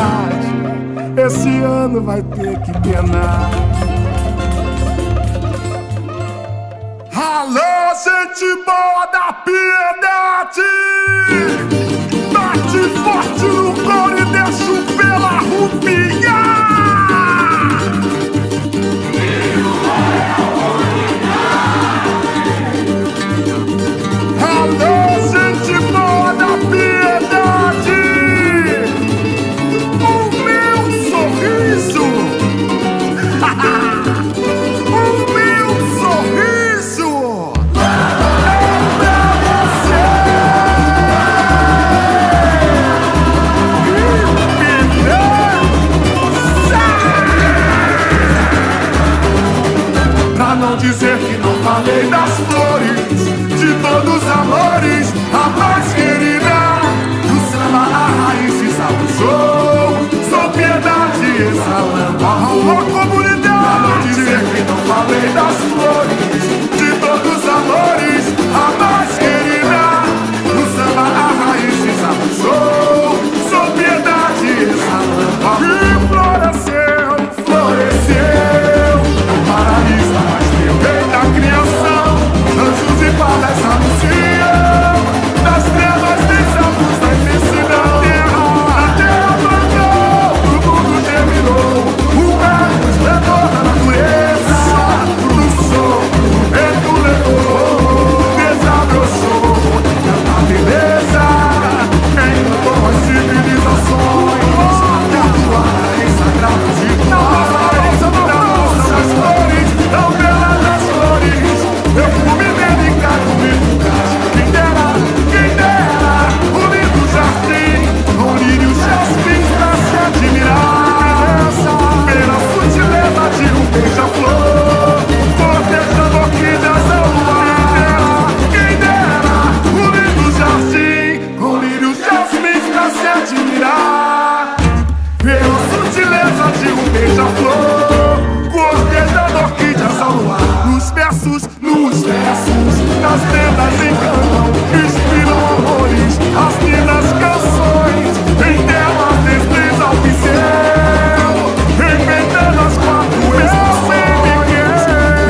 cidade esse ano vai ter que penar. Alô, gente boa da piedade, bate forte no couro e deixo pela rupinha. Alô, gente boa da piedade, o meu sorriso, o meu sorriso é pra você. Pra não dizer que não falei das flores, de todos os amores, a mais querida do samba, a raiz se sabuchou. Sou piedade exalando a comunidade. Pra não dizer que não falei das flores, de todos os amores, a mais querida do samba, a raiz se sabuchou. Sou piedade exalando a e floresceu, floresceu o paraíso mais perfeito da criação. Anjos e fadas anunciam das trevas dessa luz da imensidade. A terra plantou, o mundo germinou, o belo esplendor da natureza. Pro sol, o vento levou, desabrochou tanta beleza. Encantou as civilizações, tatuadas sagradas de nós. Das flores, tão belas das flores, perfume delicado, eficaz. Quem dera, o lindo jardim, com lírios jasmins pra se admirar. Pela sutileza de um beija-flor, cortejando orquídeas ao luar. Quem dera, o lindo jardim, com lírios jasmins pra se admirar. Pela sutileza de um beija-flor, cortejando orquídeas ao luar. Nos versos, das tendas encantam, inspiram amores, as lindas canções, em tela deslizam ao pincel, inventando as quatro estações.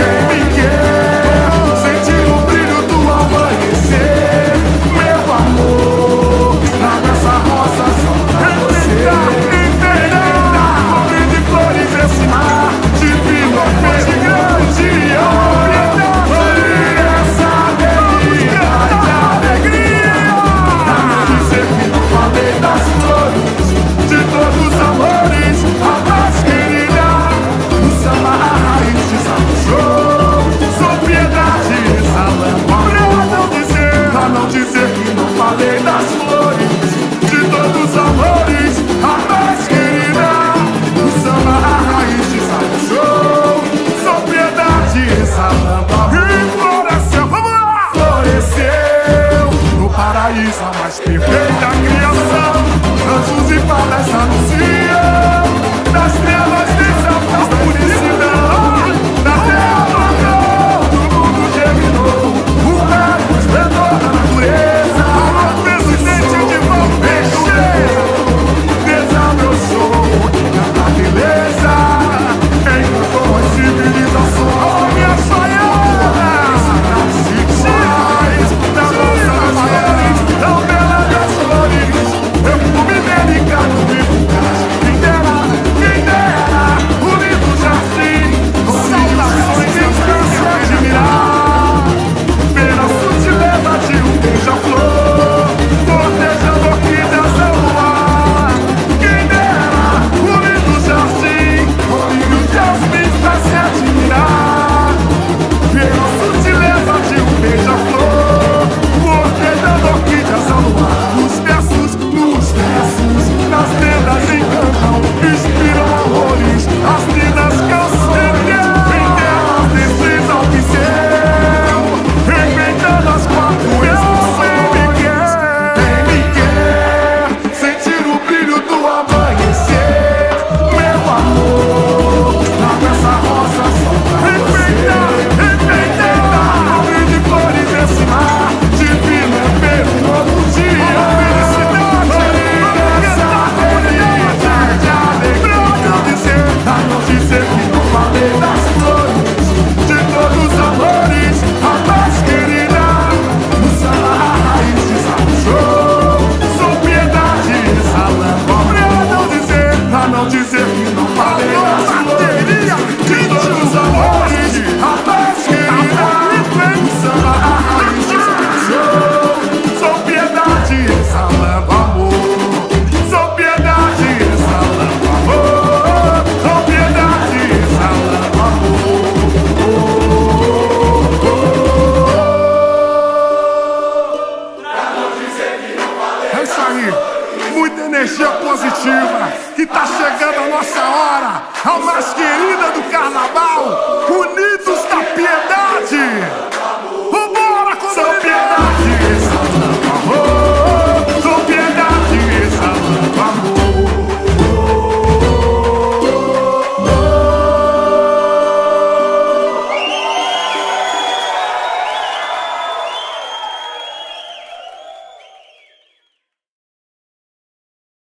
Miguel, sentir o brilho do amanhecer, meu amor, traga essa rosa só pra você. Enfeitar, cobrir de flores esse mar, divino, de grande das flores, de todos os amores, a mais querida do samba, a raiz se sabuchou. Sou piedade exalando pra não dizer que não falei das flores, de todos os amores, a mais querida do samba, a raiz se sabuchou. Sou piedade exalando e floresceu, vamos lá! Floresceu no paraíso a mais perfeita criação. Anjos e fadas anunciam